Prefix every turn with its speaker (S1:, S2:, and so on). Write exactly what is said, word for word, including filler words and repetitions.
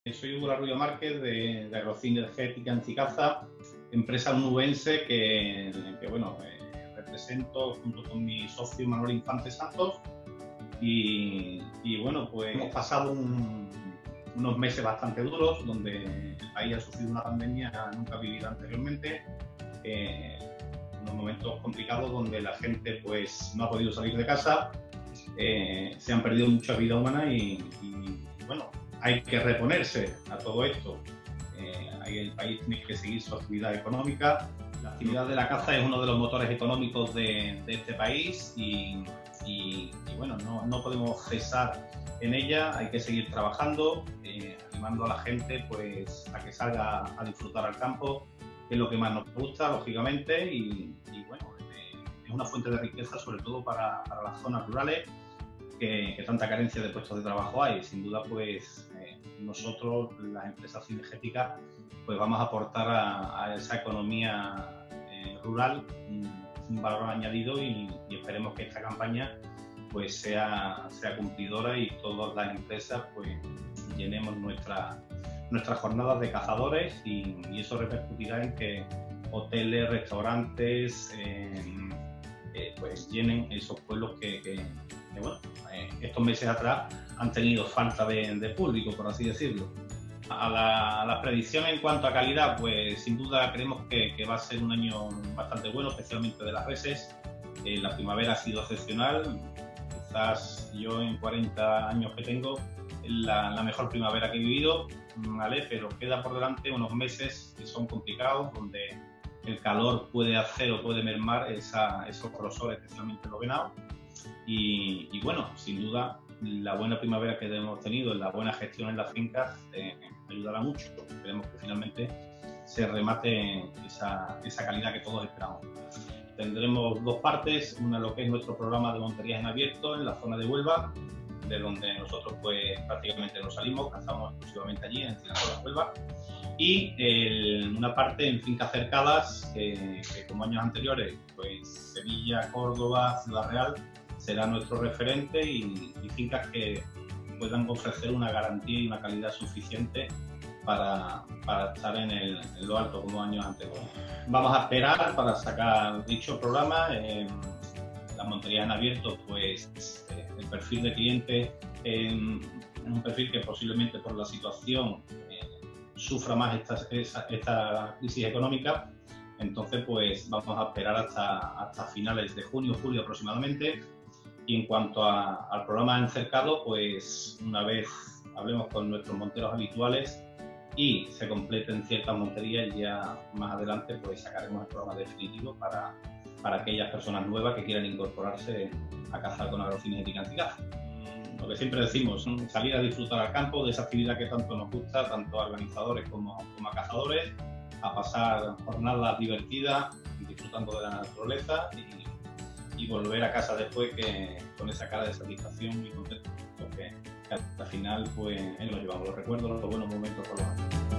S1: Soy Hugo Larruyo Márquez de, de Agrocinergética en Cicaza, empresa onubense que, que bueno, eh, represento junto con mi socio Manuel Infante Santos y, y bueno, pues hemos pasado un, unos meses bastante duros donde el país ha sufrido una pandemia nunca vivida anteriormente, eh, unos momentos complicados donde la gente pues no ha podido salir de casa, eh, se han perdido mucha vida humana y, y bueno, hay que reponerse a todo esto. Eh, el país tiene que seguir su actividad económica. La actividad de la caza es uno de los motores económicos de, de este país y, y, y bueno, no, no podemos cesar en ella. Hay que seguir trabajando, eh, animando a la gente pues, a que salga a disfrutar al campo, que es lo que más nos gusta, lógicamente, y, y bueno, eh, es una fuente de riqueza, sobre todo para, para las zonas rurales, Que, que tanta carencia de puestos de trabajo hay. Sin duda, pues eh, nosotros, las empresas cinegéticas, pues vamos a aportar a, a esa economía eh, rural un, un valor añadido y, y esperemos que esta campaña pues sea, sea cumplidora y todas las empresas pues llenemos nuestra, nuestras jornadas de cazadores y, y eso repercutirá en que hoteles, restaurantes eh, eh, pues llenen esos pueblos que, que que bueno, eh, estos meses atrás han tenido falta de, de público, por así decirlo. A la, a la predicción en cuanto a calidad, pues sin duda creemos que, que va a ser un año bastante bueno, especialmente de las reses. Eh, la primavera ha sido excepcional, quizás yo en cuarenta años que tengo, es la, la mejor primavera que he vivido, ¿vale? Pero queda por delante unos meses que son complicados, donde el calor puede hacer o puede mermar esa, esos grosores, especialmente los venados. Y, y bueno, sin duda, la buena primavera que hemos tenido, la buena gestión en las fincas, eh, ayudará mucho. Esperemos que finalmente se remate esa, esa calidad que todos esperamos. Tendremos dos partes, una lo que es nuestro programa de monterías en abierto en la zona de Huelva, de donde nosotros pues prácticamente no salimos, cazamos exclusivamente allí, en la zona de Huelva, y el, una parte en fincas cercadas, que, que como años anteriores, pues Sevilla, Córdoba, Ciudad Real, será nuestro referente y, y fincas que puedan ofrecer una garantía y una calidad suficiente para, para estar en, el, en lo alto como años anteriores. Vamos a esperar para sacar dicho programa. Eh, las monterías en abierto, pues eh, el perfil de cliente eh, es un perfil que posiblemente por la situación eh, sufra más esta, esta, esta crisis económica. Entonces, pues vamos a esperar hasta, hasta finales de junio, julio aproximadamente. Y en cuanto a, al programa encercado, pues una vez hablemos con nuestros monteros habituales y se completen ciertas monterías, ya más adelante pues sacaremos el programa definitivo para, para aquellas personas nuevas que quieran incorporarse a cazar con Agrocinergética en Cicaza. Lo que siempre decimos, salir a disfrutar al campo de esa actividad que tanto nos gusta, tanto a organizadores como, como a cazadores, a pasar jornadas divertidas, disfrutando de la naturaleza y y volver a casa después que, con esa cara de satisfacción y contento, porque al final pues nos llevamos los recuerdos, los buenos momentos por los años.